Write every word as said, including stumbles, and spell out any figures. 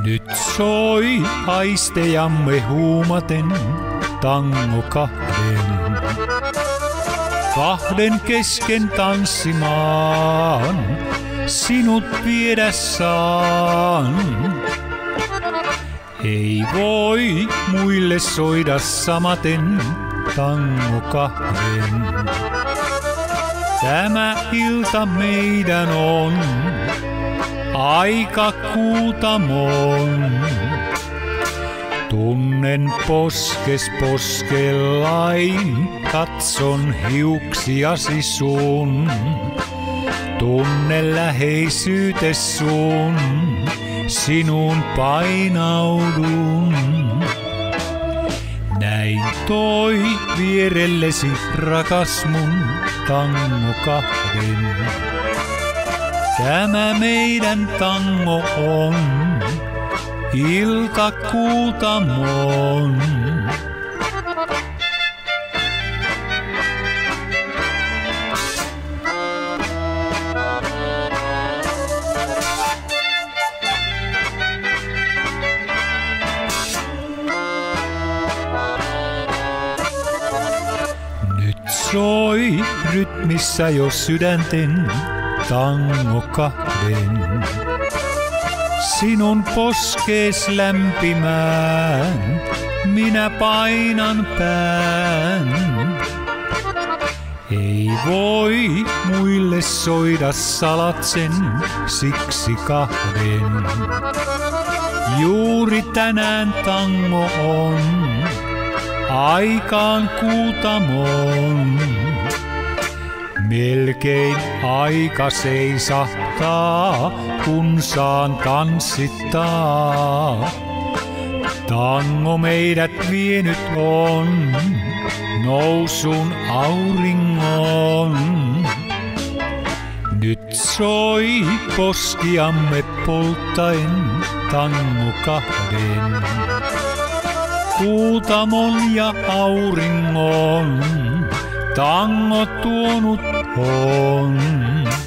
Nyt soi aistejamme huumaten tango kahden. Kahden kesken tanssimaan sinut viedä saan. Ei voi muille soida samaten tango kahden. Tämä ilta meidän on aika Kuutamon. Tunnen poskes poskellain, katson hiuksiasi sun. Tunne läheisyytes sun, sinuun painaudun. Näin toi vierellesi rakas mun tango kahden. Tämä meidän tango on ilta Kuutamon. Nyt soi rytmissä jo sydänten tango kahden. Sinun poskees lämpimään minä painan pään. Ei voi muille soida salatsen siksi kahden. Juuri tänään tango on aikaan Kuutamon. Melkein aika seisahtaa, kun saan tanssittaa. Tango meidät vienyt on nousun auringon. Nyt soi poskiamme polttaen tango kahden. Kuutamon ja auringon tango tuonut on.